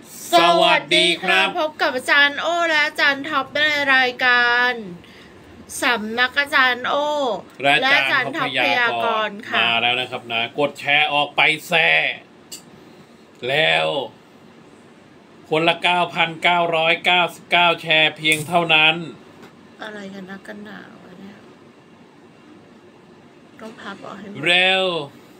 สวัสดีครับพบกับอาจารย์โอและอาจารย์ท็อปในรายการสำนักอาจารย์โอและอาจารย์ท็อปพยากรณ์ค่ะมาแล้วนะครับนะกดแชร์ออกไปแซ่แล้วคนละ 9,999 แชร์เพียงเท่านั้นอะไรกันนะกันหนาวเนี่ยต้องพับออกให้หมดเร็ว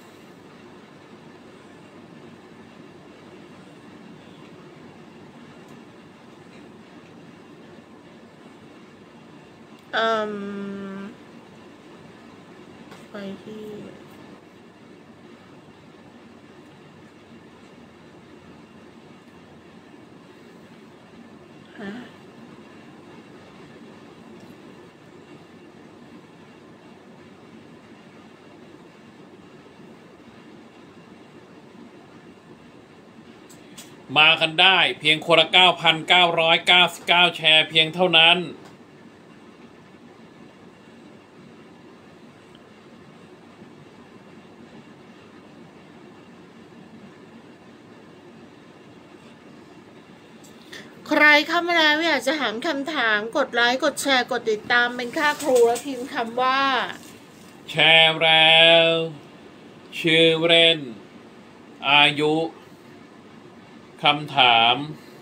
ไปที่ฮะมากันได้เพียงคนละ 9,999 แชร์เพียงเท่านั้นใครเข้ามาแล้วอยากจะถามคำถามกดไลค์กดแชร์กดติดตามเป็นค่าครูแล้วพิมพ์คำว่าแชร์แล้วชื่อเล่นอายุคำถาม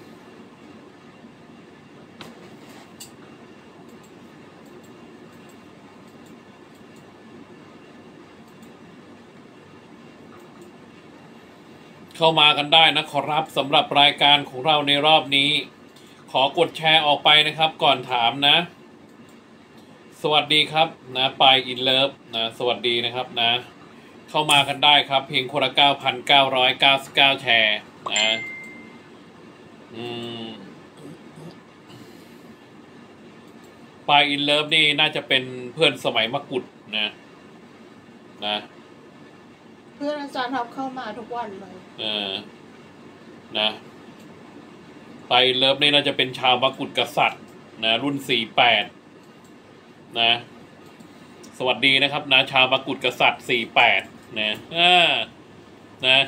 เข้ามากันได้นะขอรับสำหรับรายการของเราในรอบนี้ขอกดแชร์ออกไปนะครับก่อนถามนะสวัสดีครับนะปายอินเลิฟนะสวัสดีนะครับนะเข้ามากันได้ครับเพียงคนละ 9,999 แชร์นะปายอินเลิฟนี่น่าจะเป็นเพื่อนสมัยมะกุฎนะเพื่อนอาจารย์ท็อปเข้ามาทุกวันเลยนะปายอินเลิฟนี่น่าจะเป็นชาวมะกุฎกษัตริย์นะรุ่น48นะสวัสดีนะครับนะชาวมกุฎกษัตริย์48นะนะ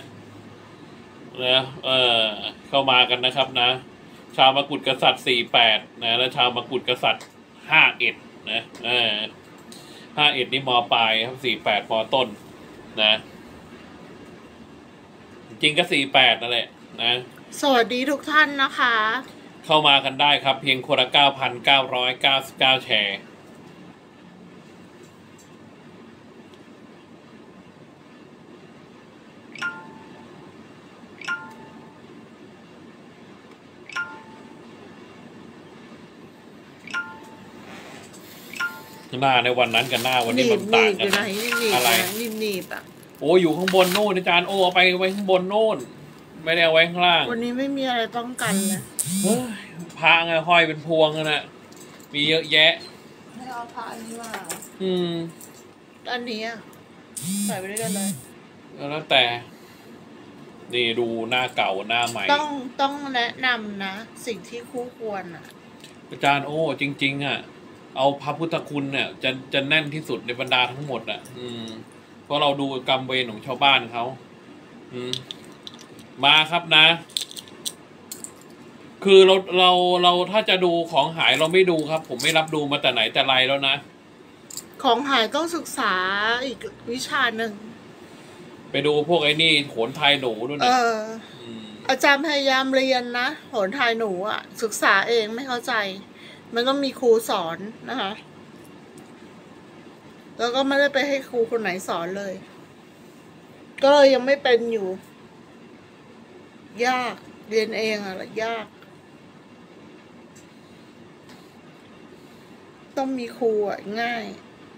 เข้ามากันนะครับนะชาวมกุฎกษัตริย์48นะและชาวมกุฎกษัตริย์51นะ51นี่ม.ปลายครับ48ม.ต้นนะจริงก็48นั่นแหละนะสวัสดีทุกท่านนะคะเข้ามากันได้ครับเพียงคนละ 9,999 แชร์หน้าในวันนั้นกับหน้าวันนี้มันต่างกันอะไรนีบอ่ะโอ้อยู่ข้างบนโน่นอาจารย์โอ้เอาไปไว้ข้างบนโน่นไม่ได้เอาไว้ข้างล่างวันนี้ไม่มีอะไรป้องกันเลยพระไงห้อยเป็นพวงนะมีเยอะแยะให้เอาพระอันนี้มาอันนี้ใส่ไปด้วยกันเลยแล้วแต่นี่ดูหน้าเก่าหน้าใหม่ต้องแนะนำนะสิ่งที่คู่ควรอ่ะอาจารย์โอ้จริงๆอ่ะเอาพระพุทธคุณเนี่ยจะแน่นที่สุดในบรรดาทั้งหมดอ่ะเพราะเราดูกรรมเวรของชาวบ้านเขามาครับนะคือเราถ้าจะดูของหายเราไม่ดูครับผมไม่รับดูมาแต่ไหนแต่ไรแล้วนะของหายต้องศึกษาอีกวิชาหนึ่งไปดูพวกไอ้นี่โหนไทยหนูด้วยนะอาจารย์พยายามเรียนนะโหนไทยหนูอ่ะศึกษาเองไม่เข้าใจมันก็มีครูสอนนะคะแล้วก็ไม่ได้ไปให้ครูคนไหนสอนเลยก็เลยยังไม่เป็นอยู่ยากเรียนเองอะยากต้องมีครูอะง่าย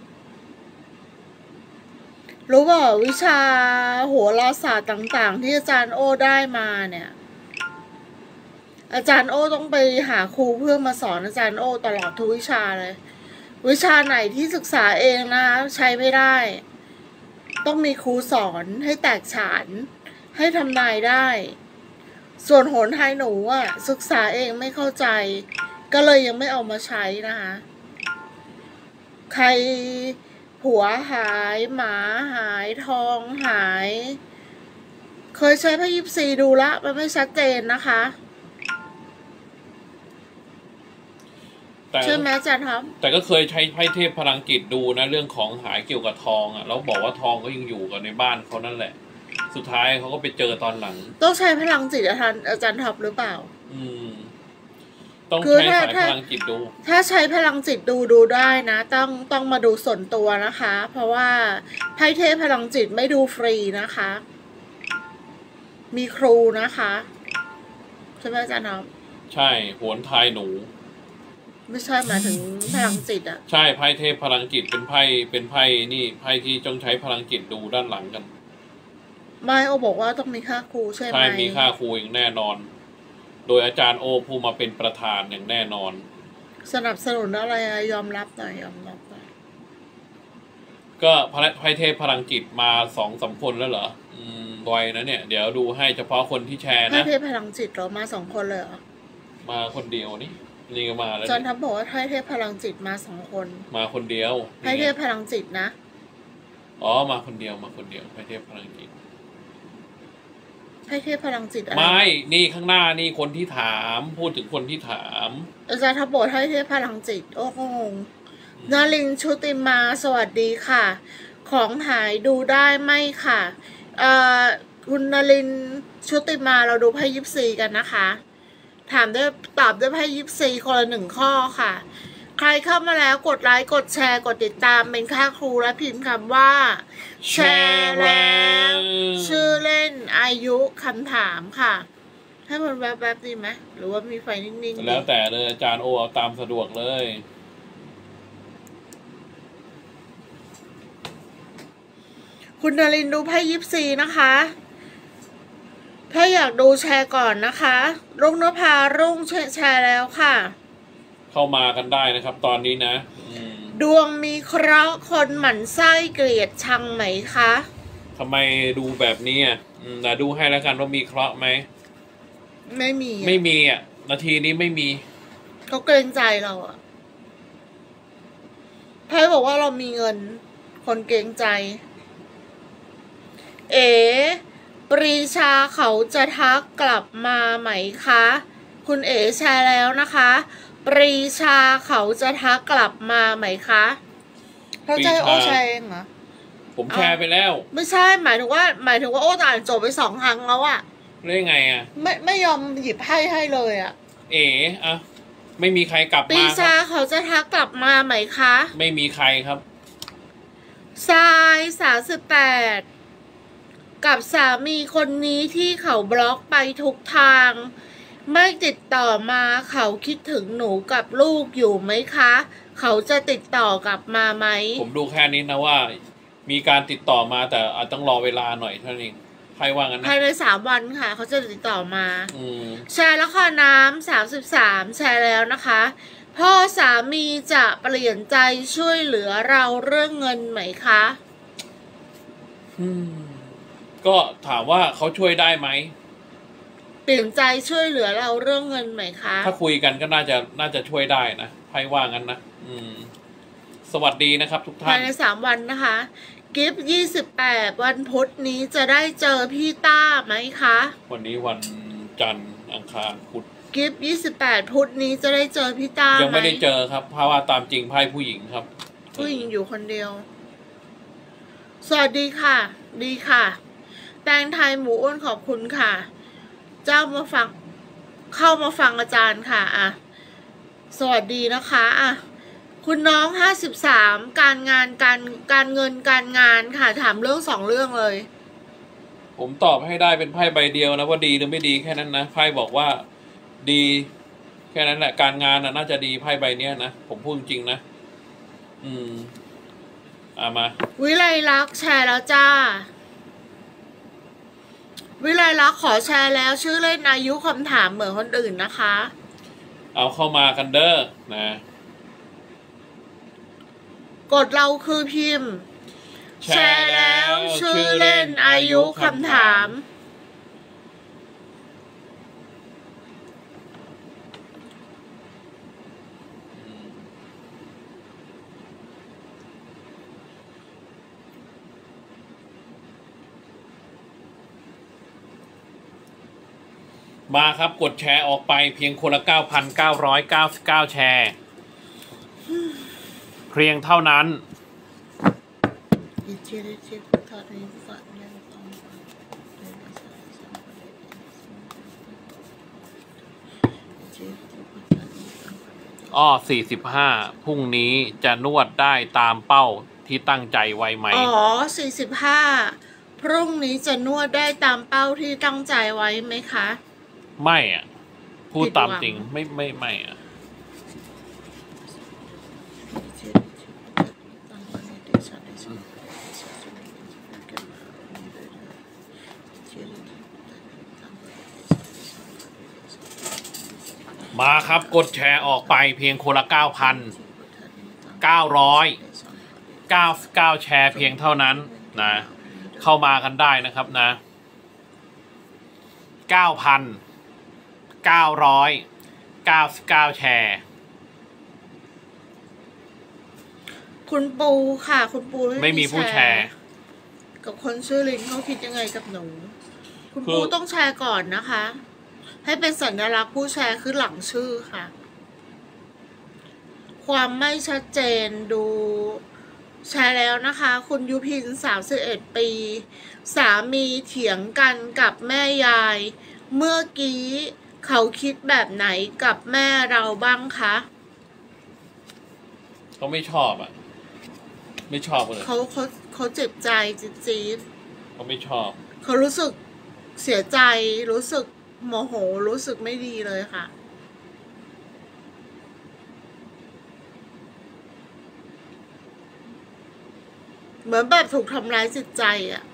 รู้ป่ะวิชาโหราศาสตร์ต่างๆที่อาจารย์โอได้มาเนี่ยอาจารย์โอต้องไปหาครูเพื่อมาสอนอาจารย์โอตลอดทุกวิชาเลยวิชาไหนที่ศึกษาเองนะใช้ไม่ได้ต้องมีครูสอนให้แตกฉานให้ทำนายได้ส่วนโหนไทยหนูอ่ะศึกษาเองไม่เข้าใจก็เลยยังไม่เอามาใช้นะคะใครผัวหายหมาหายทองหายเคยใช้พระยิปซีดูละมันไม่ชัดเจนนะคะแต่ใช่ไหมอาจารย์ครับแต่ก็เคยใช้ไพ่เทพพลังจิตดูนะเรื่องของหายเกี่ยวกับทองอ่ะแล้วบอกว่าทองก็ยังอยู่กับในบ้านเขานั่นแหละสุดท้ายเขาก็ไปเจอตอนหลังต้องใช้พลังจิตอาจารย์ท็อปหรือเปล่าต้องใช้สายพลังจิตดูถ้าใช้พลังจิตดูได้นะต้องมาดูส่วนตัวนะคะ เพราะว่าไพ่เทพพลังจิตไม่ดูฟรีนะคะ มีครูนะคะใช่ไหมอาจารย์ท็อปใช่โหนทายหนูไม่ใช่หมายถึงพลังจิตอ่ะใช่ไพ่เทพพลังจิตเป็นไพ่นี่ไพ่ที่ต้องใช้พลังจิตดูด้านหลังกันไม่โอบอกว่าต้องมีค่าครูใช่ไหมใช่มีค่าครูอย่างแน่นอนโดยอาจารย์โอผู้มาเป็นประธานอย่างแน่นอนสนับสนุนอะไรยอมรับหน่อยยอมรับหน่อยก็ไพ่เทพพลังจิตมา2-3 คนแล้วเหรอไวนะเนี่ยเดี๋ยวดูให้เฉพาะคนที่แชร์นะไพ่เทพพลังจิตเรามา2 คนเลยเหรอมาคนเดียวนี่ก็มาแล้วจอนทับบอกว่าไพ่เทพพลังจิตมา2 คนมาคนเดียวไพ่เทพพลังจิตนะมาคนเดียวไพ่เทพพลังจิตไพ่เทพพลังจิตอะไรไม่นี่ข้างหน้านี่คนที่ถามพูดถึงคนที่ถามอาจารย์ทับบอกไพ่เทพพลังจิตโอ้งงนารินชุติมาสวัสดีค่ะของหายดูได้ไหมค่ะคุณนารินชุติมาเราดูไพ่ยิปซีกันนะคะถามด้วยตอบด้วยไพ่ยิปซีคนละ1 ข้อค่ะใครเข้ามาแล้วกดไลค์กดแชร์กดติดตามเป็นค่าครูและพิมพ์คำว่าแชร์แล้วชื่อเล่นอายุคำถามค่ะให้มันแวบๆดีไหมหรือว่ามีไฟนิ่งๆแล้วแต่เลยอาจารย์โอเอาตามสะดวกเลยคุณนรินดูไพ่ยิปซีนะคะถ้าอยากดูแชร์ก่อนนะคะรุ่งนภารุ่งแชร์แล้วค่ะเข้ามากันได้นะครับตอนนี้นะดวงมีเคราะห์คนหมั่นไส้เกลียดชังไหมคะทำไมดูแบบนี้แต่ดูให้แล้วกันว่ามีเคราะห์ไหมไม่มีนาทีนี้ไม่มีเขาเกรงใจเราอะไพ่บอกว่าเรามีเงินคนเกรงใจปรีชาเขาจะทักกลับมาไหมคะคุณแชร์แล้วนะคะปรีชาเขาจะทักกลับมาไหมคะเขาจะให้โอแชร์เองเหรอผมแชร์ไปแล้วไม่ใช่หมายถึงว่าโออ่านจบไป2 ครั้งแล้วอะได้ไงอะไม่ยอมหยิบให้เลยอะไม่มีใครกลับมาปรีชาเขาจะทักกลับมาไหมคะไม่มีใครครับทราย38กับสามีคนนี้ที่เขาบล็อกไปทุกทางไม่ติดต่อมาเขาคิดถึงหนูกับลูกอยู่ไหมคะเขาจะติดต่อกลับมาไหมผมดูแค่นี้นะว่ามีการติดต่อมาแต่อาจต้องรอเวลาหน่อยเท่านั้นใครว่างั้นนะภายใน3 วันค่ะเขาจะติดต่อมาแชร์แล้วค่ะน้ำ33แชร์แล้วนะคะพ่อสามีจะเปลี่ยนใจช่วยเหลือเราเรื่องเงินไหมคะก็ถามว่าเขาช่วยได้ไหมเปลี่ยนใจช่วยเหลือเราเรื่องเงินไหมคะถ้าคุยกันก็น่าจะช่วยได้นะไพ่ว่างั้นนะสวัสดีนะครับทุกท่านภายใน3 วันนะคะกิฟต์28วันพุธนี้จะได้เจอพี่ต้าไหมคะวันนี้วันจันทร์อังคารพุธกิฟต์28พุธนี้จะได้เจอพี่ต้ายังไม่ได้เจอครับเพราะว่าตามจริงไพ่ผู้หญิงครับผู้หญิงอยู่คนเดียวสวัสดีค่ะดีค่ะแตงไทยหมูอ้วนขอบคุณค่ะเจ้ามาฟังเข้ามาฟังอาจารย์ค่ะสวัสดีนะคะคุณน้อง53การงานการเงินการงานค่ะถามเรื่อง2 เรื่องเลยผมตอบให้ได้เป็นไพ่ใบเดียวนะว่าดีหรือไม่ดีแค่นั้นนะไพ่บอกว่าดีแค่นั้นแหละการงานน่าจะดีไพ่ใบเนี้ยนะผมพูดจริงนะมาวิไลลักษณ์แชร์แล้วจ้าวิไลลักษณ์ขอแชร์แล้วชื่อเล่นอายุคำถามเหมือนคนอื่นนะคะเอาเข้ามากันเด้อนะกดเราคือพิมพ์แชร์แล้วชื่อเล่นอายุคำถามมาครับกดแชร์ออกไปเพียงคนละ 9,999 แชร์เพียงเท่านั้น45พรุ่งนี้จะนวดได้ตามเป้าที่ตั้งใจไว้ไหม 45พรุ่งนี้จะนวดได้ตามเป้าที่ตั้งใจไว้ไหมคะไม่อ่ะพูดตามจริงไม่อ่ะมาครับกดแชร์ออกไปเพียงคนละ 9,999 แชร์เพียงเท่านั้นนะเข้ามากันได้นะครับนะ 9,999 แชร์คุณปูค่ะคุณปูไม่มีผู้แชร์กับคนชื่อลินเขาคิดยังไงกับหนูคุณปูต้องแชร์ก่อนนะคะให้เป็นสัญลักษณ์ผู้แชร์คือหลังชื่อค่ะความไม่ชัดเจนดูแชร์แล้วนะคะคุณยุพิน31 ปีสามีเถียงกันกับแม่ยายเมื่อกี้เขาคิดแบบไหนกับแม่เราบ้างคะเขาไม่ชอบอ่ะไม่ชอบเลยเขาเจ็บใจจี๊ดเขาไม่ชอบเขารู้สึกเสียใจรู้สึกโมโหรู้สึกไม่ดีเลยค่ะเหมือนแบบถูกทำร้ายจิตใจอ่ะ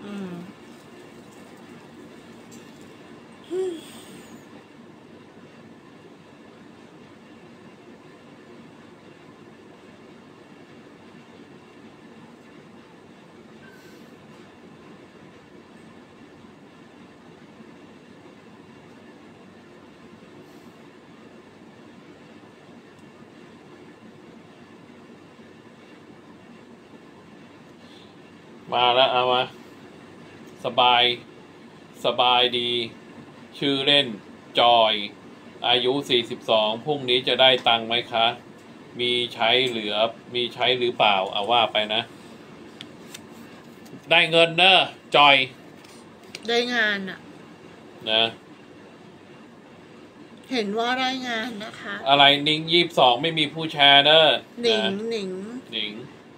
มาแล้วเอามาสบายดีชื่อเล่นจอยอายุ42พรุ่งนี้จะได้ตังค์ไหมคะมีใช้หรือเปล่าเอาว่าไปนะได้เงินเนอะจอยได้งานอะนะเห็นว่าได้งานนะคะอะไรนิ้ง22ไม่มีผู้แชร์เนอะหนิง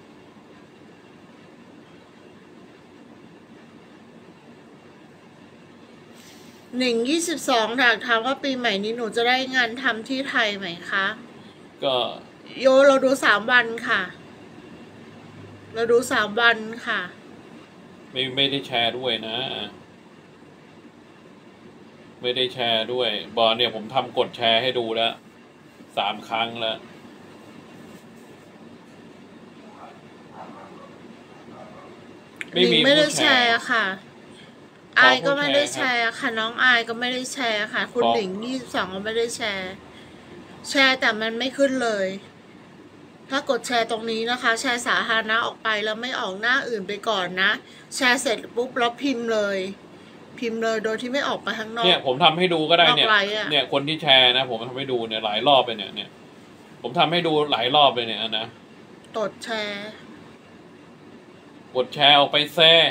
22ถามว่าปีใหม่นี้หนูจะได้งานทำที่ไทยไหมคะก็เราดู3 วันค่ะเราดู3 วันค่ะไม่ได้แชร์ด้วยนะไม่ได้แชร์ด้วยบอลเนี่ยผมทำกดแชร์ให้ดูแล้ว3 ครั้งแล้วไม่ได้แชร์ค่ะอายก็ไม่ได้แชร์ค่ะน้องอายก็ไม่ได้แชร์ค่ะคุณหนิง22ก็ไม่ได้แชร์แต่มันไม่ขึ้นเลยถ้ากดแชร์ตรงนี้นะคะแชร์สาธารณะออกไปแล้วไม่ออกหน้าอื่นไปก่อนนะแชร์เสร็จปุ๊บแล้วพิมพ์เลยโดยที่ไม่ออกไปข้างนอกเนี่ยผมทำให้ดูก็ได้เนี่ยคนที่แชร์นะผมทำให้ดูเนี่ยหลายรอบไปเนี่ยผมทำให้ดูหลายรอบเลยเนี่ยนะกดแชร์ออกไปแซ่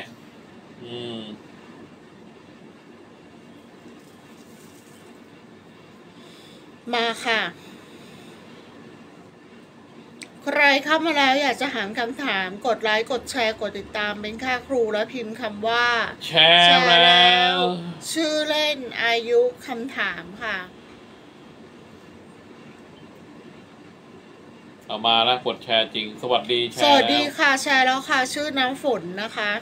มาค่ะใครเข้ามาแล้วอยากจะถามคำถามกดไลค์กดแชร์กดติดตามเป็นค่าครูแล้วพิมพ์คำว่าแชร์แล้วชื่อเล่นอายุคำถามค่ะเอามาแล้วกดแชร์จริงสวัสดีสวัสดีค่ะแชร์แล้วค่ะชื่อน้ำฝนนะคะ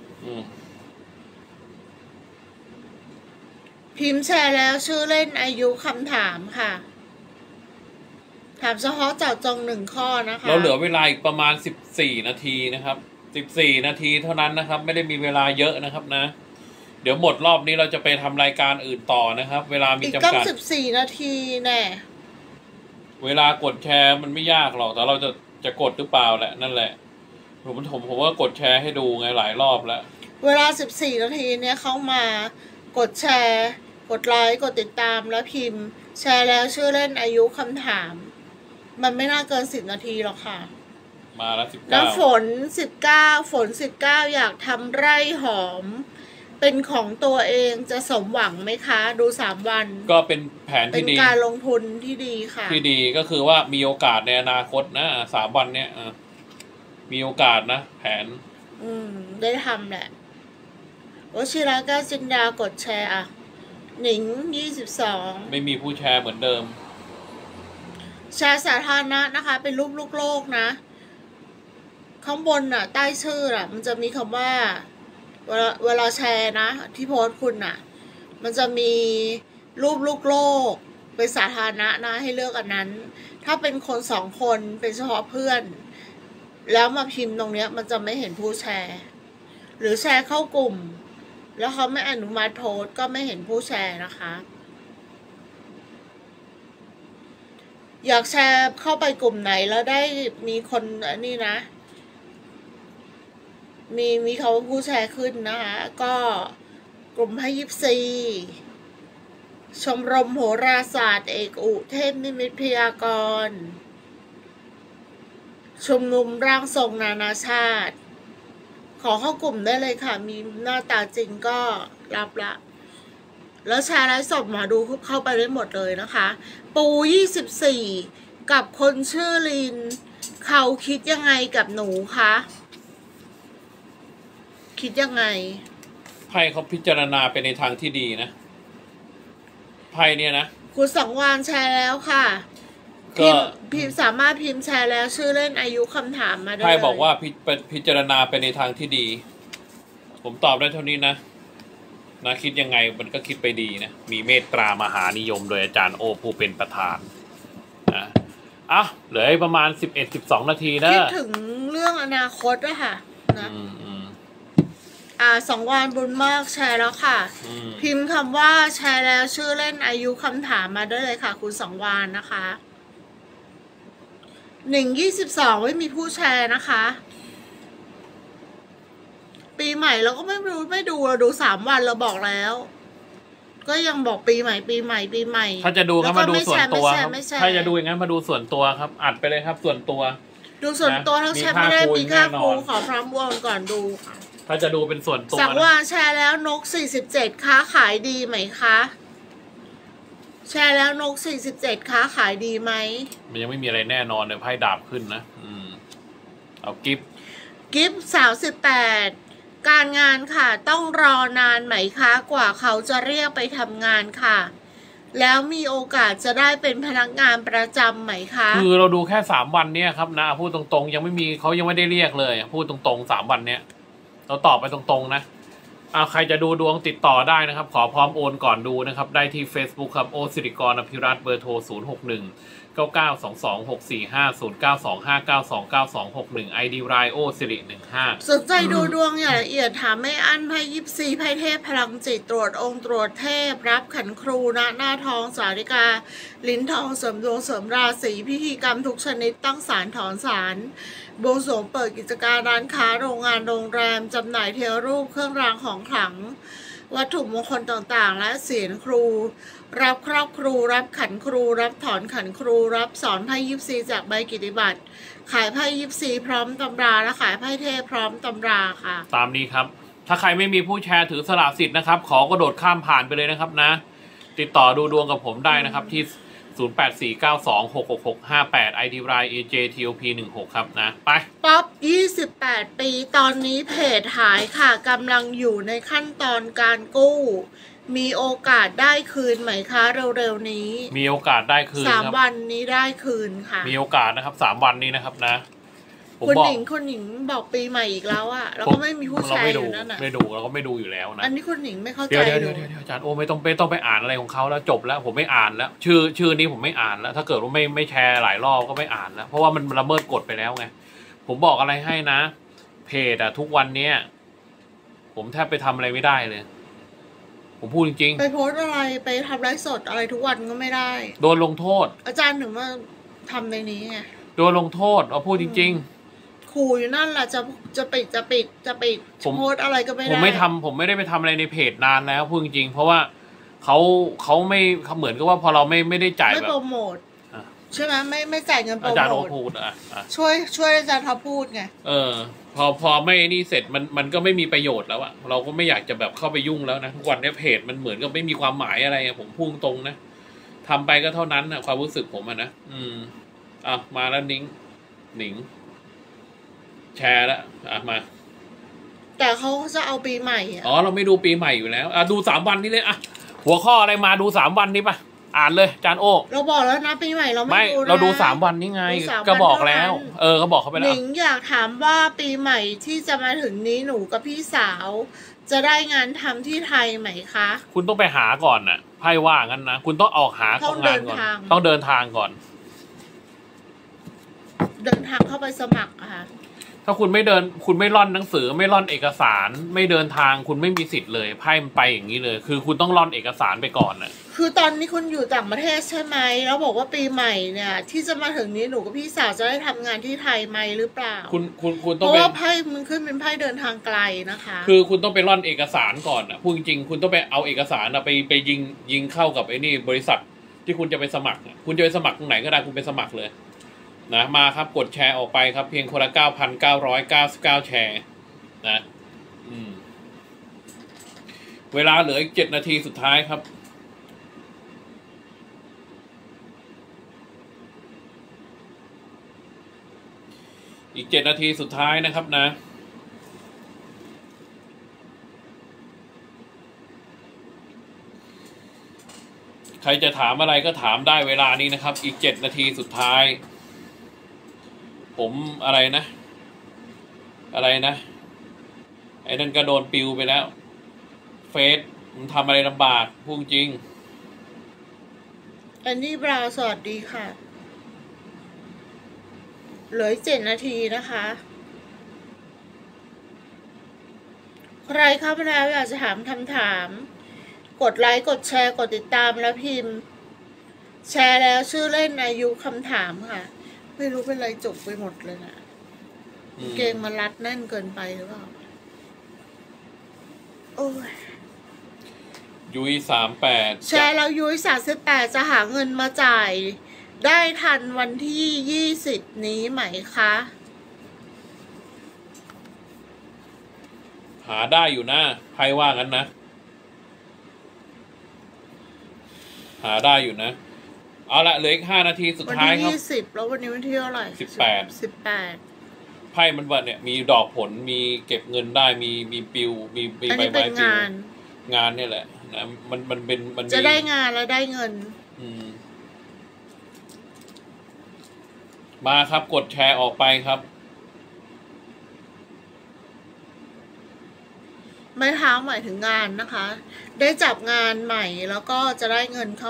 พิมพ์แชร์แล้วชื่อเล่นอายุคำถามค่ะถามเฉพาะเจาะจง1 ข้อนะคะเราเหลือเวลาอีกประมาณ14 นาทีนะครับ14 นาทีเท่านั้นนะครับไม่ได้มีเวลาเยอะนะครับนะเดี๋ยวหมดรอบนี้เราจะไปทำรายการอื่นต่อนะครับเวลามีจำกัด 14 นาทีแน่เวลากดแชร์มันไม่ยากหรอกแต่เราจะกดหรือเปล่าแหละนั่นแหละผมว่ากดแชร์ให้ดูไงหลายรอบแล้วเวลา14 นาทีเนี้ยเข้ามากดแชร์กดไลค์กดติดตามแล้วพิมพ์แชร์แล้วชื่อเล่นอายุคำถามมันไม่น่าเกิน10 นาทีหรอกค่ะมาแล้วแล้วฝ 19 น19อยากทำไร่หอม เป็นของตัวเองจะสมหวังไหมคะ ดู3 วันก็เป็นแผนเป็นที่ดีการลงทุนที่ดีค่ะที่ดีก็คือว่ามีโอกาสในอนาคตนะ3 วันเนี้ยมีโอกาสนะแผนได้ทำแหละวชิระแก้วจินดากดแชร์อ่ะหนิง22 ไม่มีผู้แชร์เหมือนเดิมแชร์สาธารณะนะคะเป็นรูปลูกโลกนะข้างบนน่ะใต้ชื่ออ่ะมันจะมีคำว่าเวลาแชร์นะที่โพสต์คุณน่ะมันจะมีรูปลูกโลกเป็นสาธารณะนะให้เลือกอันนั้นถ้าเป็นคน2 คนเป็นเฉพาะเพื่อนแล้วมาพิมพ์ตรงเนี้ยมันจะไม่เห็นผู้แชร์หรือแชร์เข้ากลุ่มแล้วเขาไม่อนุมัติโพสต์ก็ไม่เห็นผู้แชร์นะคะอยากแชร์เข้าไปกลุ่มไหนแล้วได้มีคนนี่นะมีเขาผู้แชร์ขึ้นนะคะก็กลุ่มให้24ชมรมโหราศาสตร์เอกอุเทพนิมิตพยากรณ์ชุมนุมร่างทรงนานาชาติขอเข้ากลุ่มได้เลยค่ะมีหน้าตาจริงก็รับละแล้วแชร์ไลฟ์สดหมอดูเข้าไปได้หมดเลยนะคะปู24กับคนชื่อลินเขาคิดยังไงกับหนูคะคิดยังไงไพ่เขาพิจารณาไปในทางที่ดีนะไพ่เนี่ยนะคุณสังวานแชร์แล้วค่ะพิมพ์สามารถพิมพ์แชร์แล้วชื่อเล่นอายุคำถามมาได้เลยไพ่บอกว่าพิจารณาไปในทางที่ดีผมตอบได้เท่านี้นะคิดยังไงมันก็คิดไปดีนะมีเมตตามหานิยมโดยอาจารย์โอผู้เป็นประธานนะเหลือประมาณ11-12 นาทีนะคิดถึงเรื่องอนาคตอะค่ะนะ2 วันบุญมากแชร์แล้วค่ะพิมพ์คำว่าแชร์แล้วชื่อเล่นอายุคำถามมาได้เลยค่ะคุณ2 วันนะคะ122ไม่มีผู้แชร์นะคะปีใหม่เราก็ไม่ดูเราดู3 วันเราบอกแล้วก็ยังบอกปีใหม่ถ้าจะดูก็มาดูส่วนตัวครับถ้าจะดูอย่างนั้นมาดูส่วนตัวครับอัดไปเลยครับส่วนตัวดูส่วนตัวทั้งแชร์ไม่ได้มีค่าครูขอพร้อมวงก่อนดูถ้าจะดูเป็นส่วนตัวสังวานแชร์แล้วนก47ค้าขายดีไหมคะแชร์แล้วนก47ค้าขายดีไหมมันยังไม่มีอะไรแน่นอนเลยไพ่ดาบขึ้นนะเอากิฟ 38การงานค่ะต้องรอนานไหมคะกว่าเขาจะเรียกไปทำงานค่ะแล้วมีโอกาสจะได้เป็นพนักงานประจำไหมคะคือเราดูแค่3 วันเนี่ยครับนะพูดตรงๆยังไม่มีเขายังไม่ได้เรียกเลยพูดตรงๆ3 วันเนี้ยเราตอบไปตรงๆนะใครจะดูดวงติดต่อได้นะครับขอพร้อมโอนก่อนดูนะครับได้ที่ Facebook ครับโอสิริกรอภิรัตน์เบอร์โทร061-9922-645-0925929261 ID ไรโอสิริ15 สนใจดูดวงอย่างละเอียดถามไม่อั้นไพ่24ไพ่เทพพลังจิตตรวจองค์ตรวจเทพรับขันครูหน้าทองสาริกาลิ้นทองเสริมดวงเสริมราศีพิธีกรรมทุกชนิดตั้งศาลถอนศาลบวงสรวงเปิดกิจการร้านค้าโรงงานโรงแรมจำหน่ายเทวรูปเครื่องรางของขลังวัตถุมงคลต่างๆและเสียงครูรับครอบครูรับขันครูรับถอนขันครูรับสอนไพ่24จากใบกิตติบัตรขายไพ่24พร้อมตำราและขายไพ่เทพพร้อมตำราค่ะตามนี้ครับถ้าใครไม่มีผู้แชร์ถือสละสิทธิ์นะครับขอกระโดดข้ามผ่านไปเลยนะครับนะติดต่อดูดวงกับผมได้นะครับที่0849266658 ID ไร AJTOP16 ครับนะไปป๊อป28 ปีตอนนี้เพจหายค่ะกำลังอยู่ในขั้นตอนการกู้มีโอกาสได้คืนไหมคะเร็วๆนี้มีโอกาสได้คืน 3 วันนี้ได้คืนค่ะมีโอกาสนะครับ3 วันนี้นะครับนะคุณหญิงบอกปีใหม่อีกแล้วอะแล้วก็ไม่มีผู้แชร์อยู่นั่นน่ะไม่ดูเราก็ไม่ดูอยู่แล้วนะอันนี้คุณหญิงไม่เข้าใจเดี๋ยวอาจารย์โอ้ไม่ต้องไปอ่านอะไรของเขาแล้วจบแล้วผมไม่อ่านแล้วชื่อนี้ผมไม่อ่านแล้วถ้าเกิดว่าไม่แชร์หลายรอบก็ไม่อ่านแล้วเพราะว่ามันละเมิดกฎไปแล้วไงผมบอกอะไรให้นะเพจทุกวันเนี้ยผมแทบไปทำอะไรไม่ได้เลยผมพูดจริงๆไปโพสอะไรไปทำไลฟ์สดอะไรทุกวันก็ไม่ได้โดนลงโทษอาจารย์ถึงมาทำในนี้ไงโดนลงโทษเอาพูดจริงขู่อยู่นั่นแหละจะปิดโพสอะไรก็ไม่ได้ผมไม่ได้ไปทำอะไรในเพจนานแล้วพูดจริงเพราะว่าเขาไม่เหมือนกับว่าพอเราไม่ได้จ่ายไม่โปรโมทใช่ไหมไม่จ่ายเงินโปรอาจารย์โมโอทพูดช่วยอาจารย์ท็อปพูดไงพอไม่นี่เสร็จมันก็ไม่มีประโยชน์แล้วอะเราก็ไม่อยากจะแบบเข้าไปยุ่งแล้วนะทุกวันนี้เพจมันเหมือนกับไม่มีความหมายอะไรอะผมพูดตรงนะทำไปก็เท่านั้นนะความรู้สึกผมอะนะมาแล้วหนิงแชร์แล้วมาแต่เขาจะเอาปีใหม่เราไม่ดูปีใหม่อยู่แล้วดู3 วันนี้เลยหัวข้ออะไรมาดู3 วันนี้ป่ะอ่านเลยจานโอเราบอกแล้วนะปีใหม่เราไม่ดูนะเราดู3 วันนี้ไงก็บอกแล้วเขาบอกเขาไปแล้วหนิงอยากถามว่าปีใหม่ที่จะมาถึงนี้หนูกับพี่สาวจะได้งานทำที่ไทยไหมคะคุณต้องไปหาก่อนน่ะไพ่ว่างั้นนะคุณต้องออกหาของงานก่อนต้องเดินทางก่อนเดินทางเข้าไปสมัครค่ะถ้าคุณไม่ร่อนหนังสือไม่ร่อนเอกสารไม่เดินทางคุณไม่มีสิทธิ์เลยไพ่มันไปอย่างนี้เลยคือคุณต้องร่อนเอกสารไปก่อนน่ะคือตอนนี้คุณอยู่ต่างประเทศใช่ไหมแล้วบอกว่าปีใหม่เนี่ยที่จะมาถึงนี้หนูกับพี่สาวจะได้ทำงานที่ไทยไหมหรือเปล่าคุณต้องเพราะว่าไพ่มันขึ้นเป็นไพ่เดินทางไกลนะคะคือคุณต้องไปร่อนเอกสารก่อนน่ะพูดจริงๆคุณต้องไปเอาเอกสารไปยิงเข้ากับไอ้นี่บริษัทที่คุณจะไปสมัครคุณจะไปสมัครตรงไหนก็ได้คุณไปสมัครเลยนะมาครับกดแชร์ออกไปครับเพียงคนละ 9,999 แชร์นะเวลาเหลืออีก7 นาทีสุดท้ายครับอีก7 นาทีสุดท้ายนะครับนะใครจะถามอะไรก็ถามได้เวลานี้นะครับอีก7 นาทีสุดท้ายผมอะไรนะไอ้นั่นก็โดนปิวไปแล้วเฟซมันทำอะไรลำบากพูดจริงอันนี้บราวสวัสดีค่ะเหลือ7 นาทีนะคะใครเข้ามาแล้วอยากจะถามคำถามกดไลค์กดแชร์กดติดตามแล้วพิมพ์แชร์แล้วชื่อเล่นอายุคำถามค่ะไม่รู้เป็นไรจบไปหมดเลยนะเกงมารัดแน่นเกินไปหรือเปล่าโอ้ยยุ้ย38 แชร์แล้วยุ้ย38จะหาเงินมาจ่ายได้ทันวันที่20นี้ไหมคะหาได้อยู่นะใครว่างั้นนะหาได้อยู่นะเอาละเหลืออีก5 นาทีสุดท้ายครับวันที่20แล้ววันนี้วันที่เท่าไหร่18 ไพ่มันว่าเนี่ยมีดอกผลมีเก็บเงินได้มีปิวมีใบไม้ปิวงานเนี่ยแหละนะมันเป็นมันจะได้งานแล้วได้เงินมาครับกดแชร์ออกไปครับไม้เท้าหมายถึงงานนะคะได้จับงานใหม่แล้วก็จะได้เงินเข้า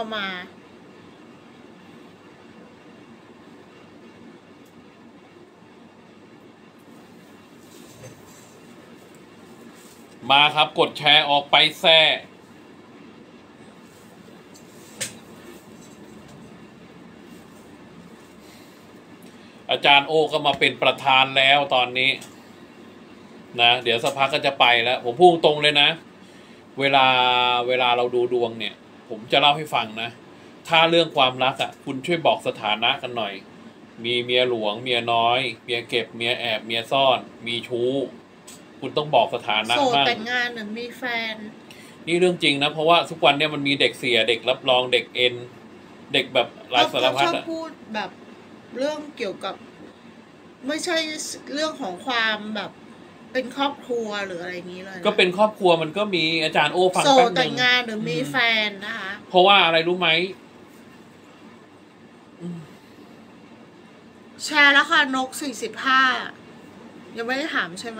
มาครับกดแชร์ออกไปแซ่อาจารย์โอก็มาเป็นประธานแล้วตอนนี้นะเดี๋ยวสักพักก็จะไปแล้วผมพูดตรงเลยนะเวลาเราดูดวงเนี่ยผมจะเล่าให้ฟังนะถ้าเรื่องความรักคุณช่วยบอกสถานะกันหน่อยมีเมียหลวงเมียน้อยเมียเก็บเมียแอบเมียซ่อนมีชู้คุณต้องบอกสถานะโสดแต่งงานหรือมีแฟนนี่เรื่องจริงนะเพราะว่าทุกวันเนี่ยมันมีเด็กเสียเด็กรับรองเด็กเอ็นเด็กแบบหลายสารพัดชอบพูดแบบเรื่องเกี่ยวกับไม่ใช่เรื่องของความแบบเป็นครอบครัวหรืออะไรอย่างนี้เลยก็เป็นครอบครัวมันก็มีอาจารย์โอฟังแป๊บนึงโสดแต่งงานหรือมีแฟนนะคะเพราะว่าอะไรรู้ไหมแชร์แล้วค่ะนก45ยังไม่ได้ถามใช่ไหม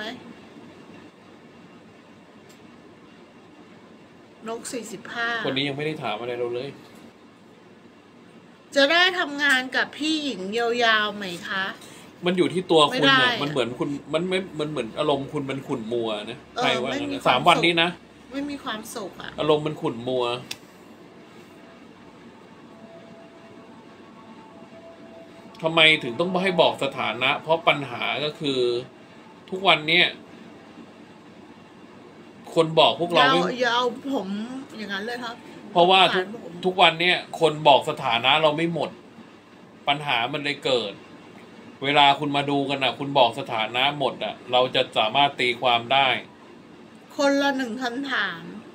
นก45 คนนี้ยังไม่ได้ถามอะไรเราเลยจะได้ทำงานกับพี่หญิงยาวๆไหมคะมันอยู่ที่ตัวคุณเนี่ยมันเหมือนคุณมันเหมือนอารมณ์คุณมันขุ่นมัวนะใครว่า3 วันนี้นะไม่มีความสุขอารมณ์มันขุ่นมัวทำไมถึงต้องให้บอกสถานะเพราะปัญหาก็คือทุกวันเนี้ยคนบอกพวกเราอย่าเอาผมอย่างนั้นเลยครับเพราะว่าทุกวันเนี้ยคนบอกสถานะเราไม่หมดปัญหามันเลยเกิด เวลาคุณมาดูกันคุณบอกสถานะหมดเราจะสามารถตีความได้คนละหนึ่งคำถาม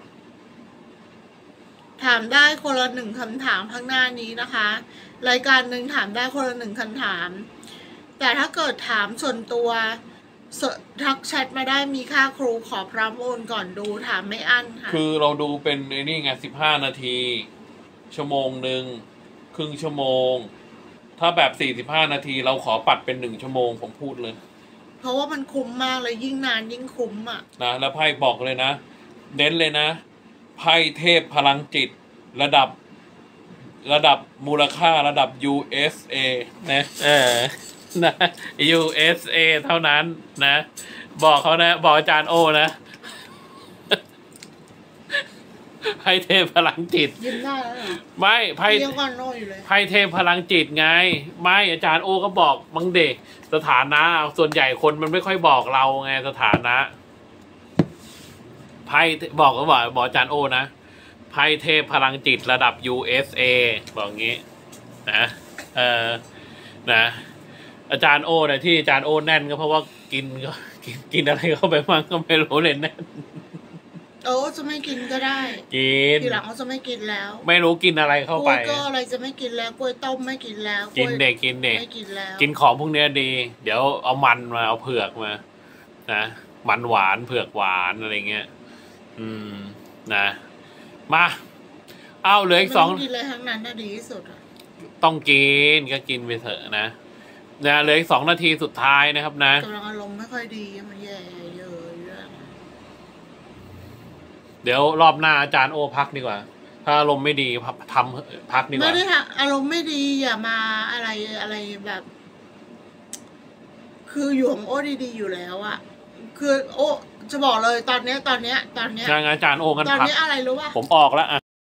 ถามได้คนละหนึ่งคำถามข้างหน้านี้นะคะ รายการหนึ่งถามได้คนละหนึ่งคำถาม แต่ถ้าเกิดถามส่วนตัวทักแชทมาได้มีค่าครูขอพร้อมโอนก่อนดูถามไม่อั้นค่ะคือเราดูเป็นนี่ไง15 นาที ชั่วโมงหนึ่งครึ่งชั่วโมง ถ้าแบบ45 นาทีเราขอปัดเป็น1 ชั่วโมงผมพูดเลยเพราะว่ามันคุ้มมากเลยยิ่งนานยิ่งคุ้มนะแล้วไพ่บอกเลยนะเน้นเลยนะไพ่เทพพลังจิตระดับมูลค่าระดับ USA นะนะ USA เท่านั้นนะบอกเขานะบอกอาจารย์โอนะไพ่เทพพลังจิตยิ้มได้แล้วเหรอไม่ไพ่เดียวกันโนอยู่เลยไพ่เทพพลังจิตไงไม่อาจารย์โอก็บอกบางเด็กสถานะส่วนใหญ่คนมันไม่ค่อยบอกเราไงสถานะไพ่บอกก็บอกอาจารย์โอนะไพ่เทพพลังจิตระดับ USA บอกงี้นะนะอาจารย์โอเนี่ยที่อาจารย์โอแน่นก็เพราะว่ากินอะไรเข้าไปมั่งก็ไม่รู้เลยแน่นจะไม่กินก็ได้กินทีหลังเขาจะไม่กินแล้วไม่รู้กินอะไรเข้าไปก็อะไรจะไม่กินแล้วกล้วยต้มไม่กินแล้วกินเด็กไม่กินแล้วกินของพวกนี้ดีเดี๋ยวเอามันมาเอาเผือกมานะมันหวานเผือกหวานอะไรเงี้ยนะมาเอาเหลืออีก2 กินเลยทั้งนั้นน่ะดีที่สุดต้องกินก็กินไปเถอะนะเหลืออีก2 นาทีสุดท้ายนะครับนะกำลังอารมณ์ไม่ค่อยดีมันแย่เยอะเดี๋ยวรอบหน้าอาจารย์โอพักดีกว่าถ้าอารมณ์ไม่ดีพักดีกว่าไม่ได้อารมณ์ไม่ดีอย่ามาอะไรแบบ คืออยู่ของโอดีๆอยู่แล้วคือโอจะบอกเลยตอนเนี้ยงานอาจารย์โอกันตอนนี้อะไรรู้ป่ะผมออกแล้ว